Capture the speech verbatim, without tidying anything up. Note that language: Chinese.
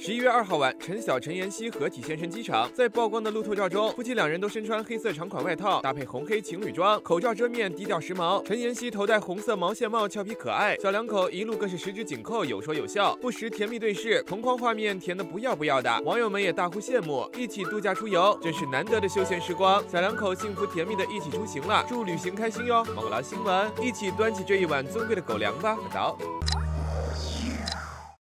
十一月二号晚，陈晓、陈妍希合体现身机场，在曝光的路透照中，夫妻两人都身穿黑色长款外套，搭配红黑情侣装，口罩遮面，低调时髦。陈妍希头戴红色毛线帽，俏皮可爱，小两口一路更是十指紧扣，有说有笑，不时甜蜜对视，同框画面甜得不要不要的，网友们也大呼羡慕，一起度假出游，真是难得的休闲时光。小两口幸福甜蜜的一起出行了，祝旅行开心哟！猛狼新闻，一起端起这一碗尊贵的狗粮吧，道。